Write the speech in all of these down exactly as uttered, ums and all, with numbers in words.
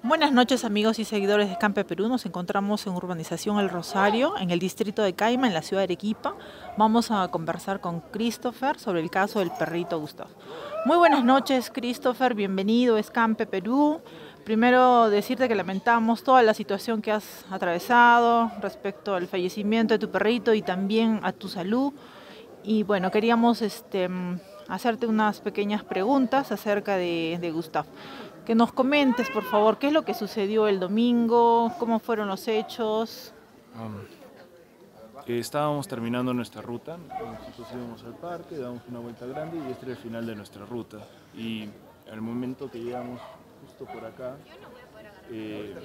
Buenas noches, amigos y seguidores de Escampe Perú. Nos encontramos en Urbanización El Rosario, en el distrito de Caima, en la ciudad de Arequipa. Vamos a conversar con Christopher sobre el caso del perrito Gustavo. Muy buenas noches, Christopher. Bienvenido a Escampe Perú. Primero decirte que lamentamos toda la situación que has atravesado respecto al fallecimiento de tu perrito y también a tu salud. Y bueno, queríamos este, hacerte unas pequeñas preguntas acerca de, de Gustavo. Que nos comentes, por favor, qué es lo que sucedió el domingo, cómo fueron los hechos. Um, eh, estábamos terminando nuestra ruta, nosotros íbamos al parque, damos una vuelta grande y este era el final de nuestra ruta. Y al momento que llegamos justo por acá, eh,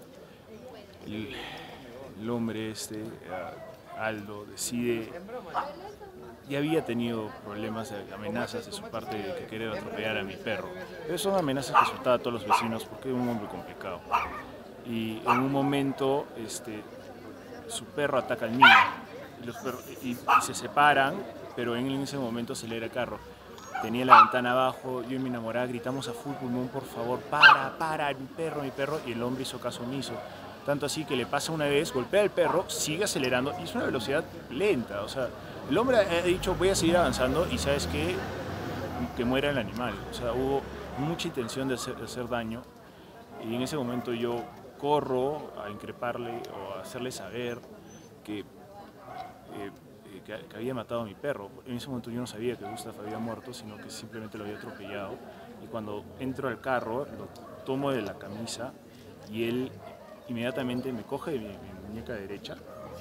el, el hombre este, Aldo, decide, ya había tenido problemas, amenazas de su parte de que querer atropellar a mi perro. Pero son amenazas que soltaba a todos los vecinos porque es un hombre complicado. Y en un momento este, su perro ataca al mío y, los perros, y, y se separan, pero en ese momento acelera el carro. Tenía la ventana abajo, yo y mi enamorada gritamos a full pulmón, por favor, para, para, mi perro, mi perro, y el hombre hizo caso omiso. Tanto así que le pasa una vez, golpea al perro, sigue acelerando y es una velocidad lenta. O sea, el hombre ha dicho voy a seguir avanzando y sabes qué, que muera el animal. O sea, hubo mucha intención de hacer, de hacer daño y en ese momento yo corro a increparle o a hacerle saber que, eh, que, que había matado a mi perro. En ese momento yo no sabía que Gustav había muerto, sino que simplemente lo había atropellado. Y cuando entro al carro, lo tomo de la camisa y él inmediatamente me coge de mi, mi muñeca derecha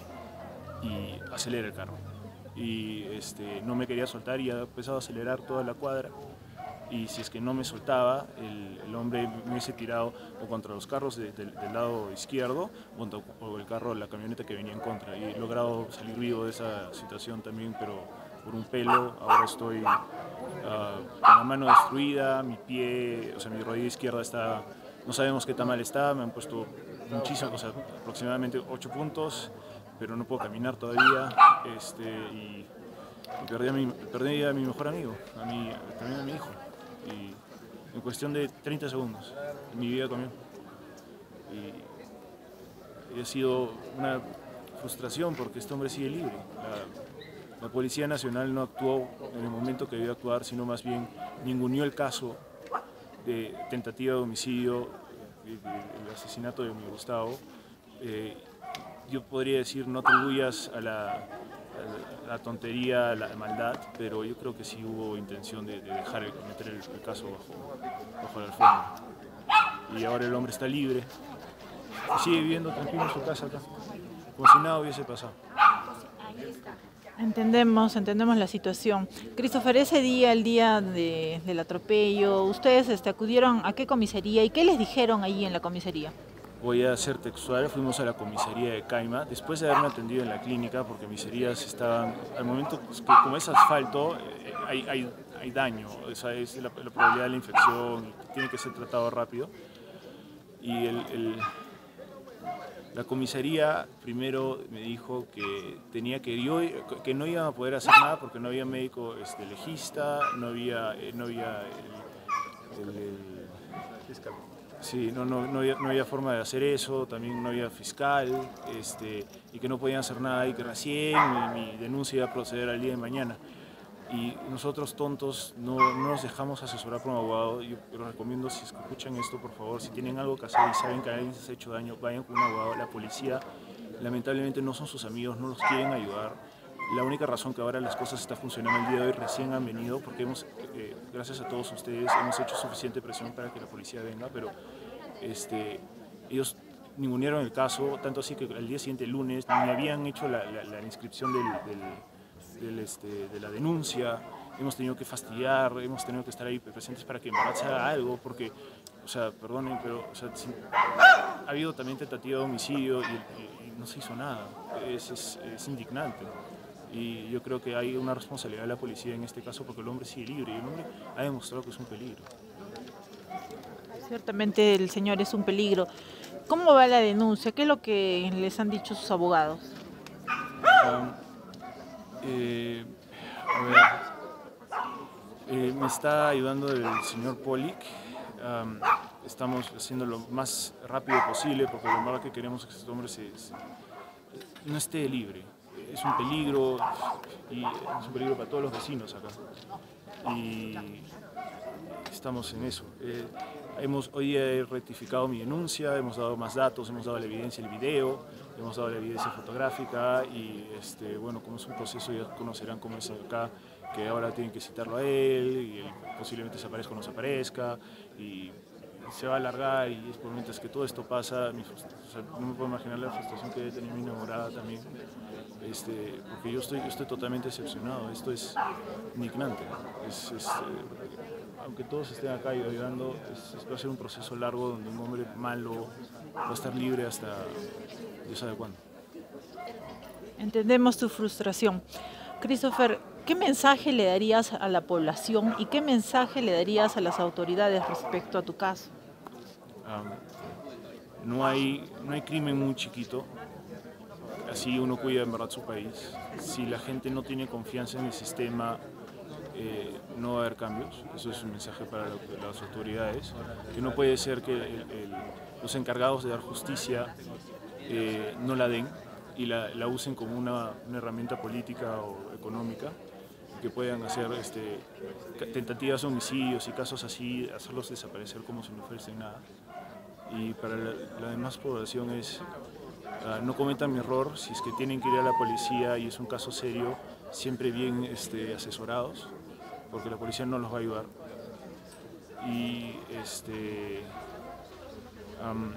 y acelera el carro. Y este, no me quería soltar y ha empezado a acelerar toda la cuadra. Y si es que no me soltaba, el, el hombre me hubiese tirado o contra los carros de, de, del lado izquierdo o, o el carro, la camioneta que venía en contra. Y he logrado salir vivo de esa situación también, pero por un pelo. Ahora estoy uh, con la mano destruida, mi pie, o sea, mi rodilla izquierda está, no sabemos qué tan mal está, me han puesto muchísimo, o sea, aproximadamente ocho puntos, pero no puedo caminar todavía. Este, y, y perdí, a mi, perdí a mi mejor amigo, a mi, también a mi hijo. Y en cuestión de treinta segundos, mi vida cambió. Y, y ha sido una frustración porque este hombre sigue libre. La, la Policía Nacional no actuó en el momento que debió actuar, sino más bien ninguneó el caso de tentativa de homicidio, el asesinato de mi Gustavo. Eh, yo podría decir no atribuyas a la, a la tontería, a la maldad, pero yo creo que sí hubo intención de, de dejar el, meter el, el caso bajo, bajo la alfombra. Y ahora el hombre está libre y sigue viviendo tranquilo en su casa acá, como si nada hubiese pasado. Entendemos, entendemos la situación. Christopher, ese día, el día de, del atropello, ¿ustedes este, acudieron a qué comisaría y qué les dijeron ahí en la comisaría? Voy a ser textual, fuimos a la comisaría de Caima, después de haberme atendido en la clínica, porque mis heridas estaban, al momento pues, que como es asfalto, eh, hay, hay, hay daño, esa es la, la probabilidad de la infección, tiene que ser tratado rápido. Y el, el, la comisaría primero me dijo que, tenía que, yo, que no iban a poder hacer nada porque no había médico este, legista, no había, no había el, el, el fiscal. Sí, no, no, no, había, no había forma de hacer eso, también no había fiscal, este, y que no podían hacer nada y que recién mi, mi denuncia iba a proceder al día de mañana. Y nosotros tontos no, no nos dejamos asesorar por un abogado. Yo les recomiendo, si escuchan esto, por favor, si tienen algo que hacer y saben que a alguien se ha hecho daño, vayan con un abogado. La policía lamentablemente no son sus amigos, no los quieren ayudar. La única razón que ahora las cosas están funcionando el día de hoy recién han venido porque hemos, eh, gracias a todos ustedes, hemos hecho suficiente presión para que la policía venga, pero este, ellos ningunearon el caso, tanto así que al día siguiente, el lunes, ni habían hecho la, la, la inscripción del, del, del, este, de la denuncia. Hemos tenido que fastidiar, hemos tenido que estar ahí presentes para que en verdad se haga algo, porque, o sea, perdonen, pero o sea, sin, ha habido también tentativa de homicidio y, y, y no se hizo nada. Es, es, es indignante. Y yo creo que hay una responsabilidad de la policía en este caso porque el hombre sigue libre y el hombre ha demostrado que es un peligro. Ciertamente el señor es un peligro. ¿Cómo va la denuncia? ¿Qué es lo que les han dicho sus abogados? Um, eh, a ver, eh, me está ayudando el señor Polik. Um, estamos haciendo lo más rápido posible porque lo verdad que queremos que este hombre se, se, no esté libre. Es un peligro y es un peligro para todos los vecinos acá. Y estamos en eso. Eh, hemos, hoy he rectificado mi denuncia, hemos dado más datos, hemos dado la evidencia del video, hemos dado la evidencia fotográfica y este, bueno, como es un proceso ya conocerán cómo es acá, que ahora tienen que citarlo a él y él posiblemente se aparezca o no se aparezca y se va a alargar y es por mientras que todo esto pasa, mi, o sea, no me puedo imaginar la frustración que debe tener mi enamorada también, este, porque yo estoy, yo estoy totalmente decepcionado, esto es indignante, es, es, eh, aunque todos estén acá y ayudando, es, es, va a ser un proceso largo donde un hombre malo va a estar libre hasta Dios sabe cuándo. Entendemos tu frustración. Christopher, ¿qué mensaje le darías a la población y qué mensaje le darías a las autoridades respecto a tu caso? Um, no, hay, no hay crimen muy chiquito, así uno cuida en verdad su país. Si la gente no tiene confianza en el sistema, eh, no va a haber cambios. Eso es un mensaje para las autoridades, que no puede ser que el, el, los encargados de dar justicia eh, no la den y la, la usen como una, una herramienta política o económica, que puedan hacer este, tentativas de homicidios y casos así, hacerlos desaparecer como si no fuesen nada. Y para la, la demás población es, uh, no cometan mi error, si es que tienen que ir a la policía y es un caso serio, siempre bien este, asesorados, porque la policía no los va a ayudar. Y este, um,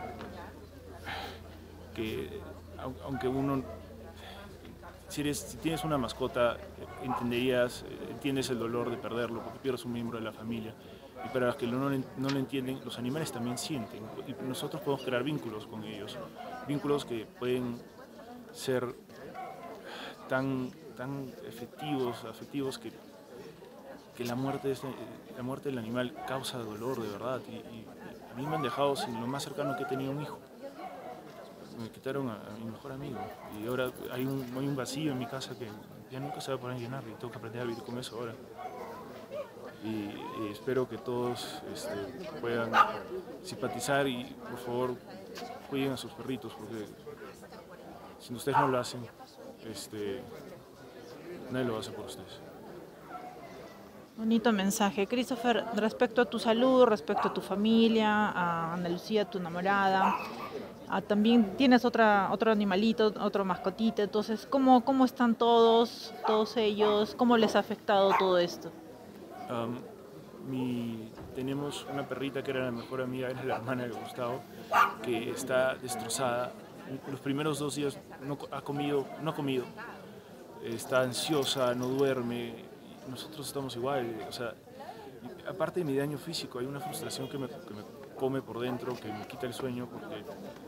que aunque uno, si, eres, si tienes una mascota, entenderías, entiendes el dolor de perderlo, porque pierdes un miembro de la familia. Y para los que no, no lo entienden, los animales también sienten. Y nosotros podemos crear vínculos con ellos. Vínculos que pueden ser tan, tan efectivos, afectivos que, que la, muerte de este, la muerte del animal causa dolor de verdad. Y, y a mí me han dejado sin lo más cercano que he tenido un hijo. Me quitaron a, a mi mejor amigo. Y ahora hay un, hay un vacío en mi casa que ya nunca se va a poder llenar y tengo que aprender a vivir con eso ahora. Y, y espero que todos este, puedan simpatizar y por favor cuiden a sus perritos porque si ustedes no lo hacen, este, nadie lo va a hacer por ustedes. Bonito mensaje. Christopher, respecto a tu salud, respecto a tu familia, a Ana Lucía, tu enamorada, a, también tienes otra, otro animalito, otro mascotita, entonces, ¿cómo, cómo están todos, todos ellos? ¿Cómo les ha afectado todo esto? Um, mi, tenemos una perrita que era la mejor amiga, era la hermana de Gustavo, que está destrozada. Los primeros dos días no ha comido, no ha comido, está ansiosa, no duerme. Nosotros estamos igual, o sea, aparte de mi daño físico, hay una frustración que me, que me come por dentro, que me quita el sueño porque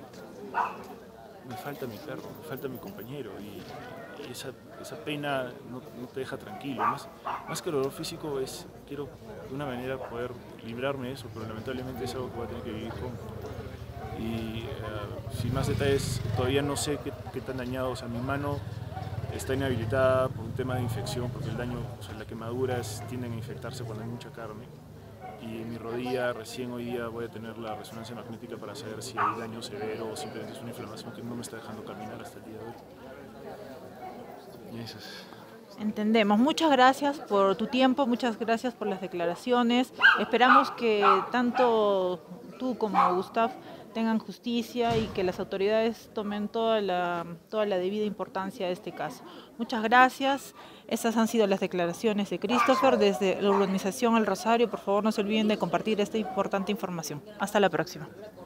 me falta mi perro, me falta mi compañero y, y esa, esa pena no, no te deja tranquilo. Más, más que el dolor físico es, quiero de una manera poder librarme de eso, pero lamentablemente es algo que voy a tener que vivir con. Y uh, sin más detalles, todavía no sé qué, qué tan dañado, o sea, mi mano está inhabilitada por un tema de infección, porque el daño, o sea, la quemadura es, tienden a infectarse cuando hay mucha carne. Y mi rodilla, recién hoy día voy a tener la resonancia magnética para saber si hay daño severo o simplemente es una inflamación que no me está dejando caminar hasta el día de hoy. Y eso es. Entendemos. Muchas gracias por tu tiempo, muchas gracias por las declaraciones. Esperamos que tanto tú como Gustavo tengan justicia y que las autoridades tomen toda la, toda la debida importancia de este caso. Muchas gracias. Estas han sido las declaraciones de Christopher desde la urbanización El Rosario. Por favor, no se olviden de compartir esta importante información. Hasta la próxima.